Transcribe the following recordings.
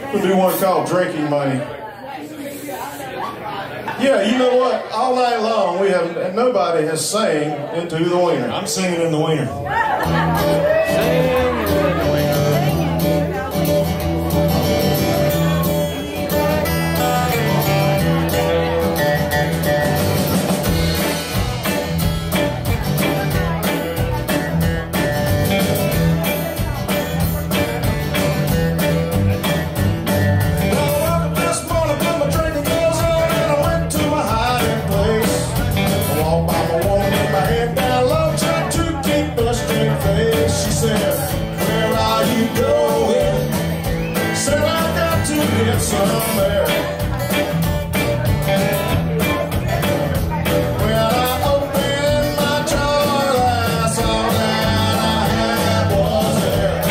We'll do one called Drinking Money. Yeah, you know what? All night long, nobody has sang Into the Wiener. I'm singing in the wiener. Somewhere. When I opened my jar glass, all that I had was there.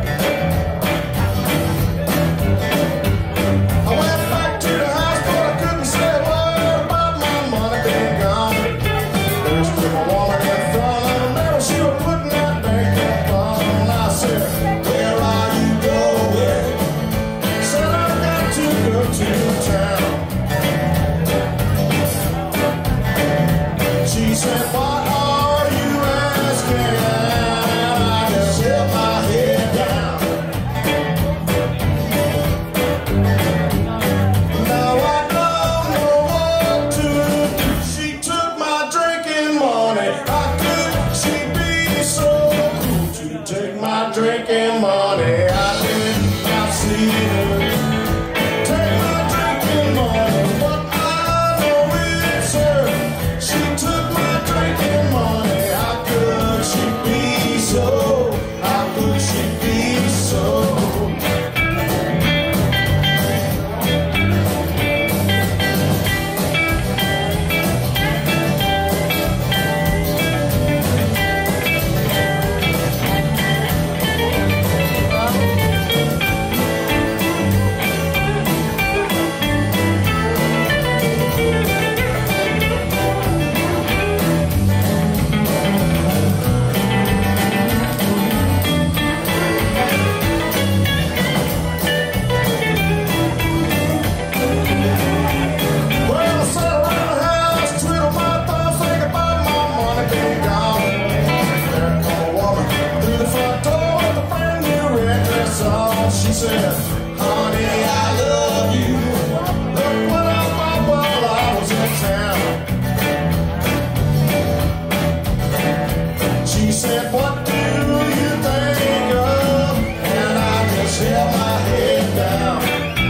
I went back to the house, but I couldn't say a word about my money being gone. There's still a woman in front of the mirror, she was putting that makeup on. I said, where are you going? Said I got to go to town. She said, what are you asking? I just held my head down. Now I don't know what to do. She took my drinking money. How could she be so cool to take my drinking money? I did not see her. She said, honey, I love you. Look what I bought while I was in town. She said, what do you think of? And I just held my head down.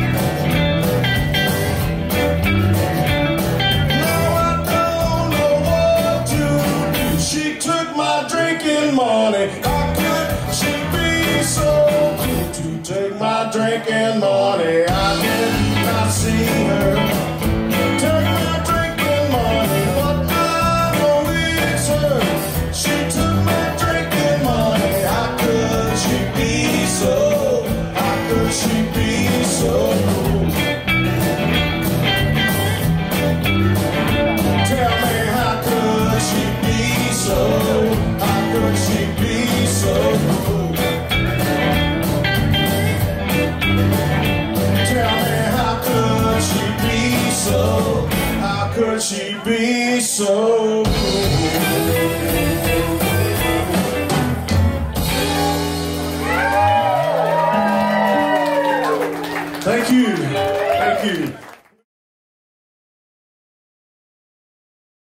Now I don't know what to do. She took my drinking money. How could she be so cool to take my drinking money? I did not see her take my drinking money, but I know it's her. She took my drinking money. How could she be so? How could she be so cool? Tell me, how could she be so? How could she be so cool? How could she be so cool? Thank you. Thank you.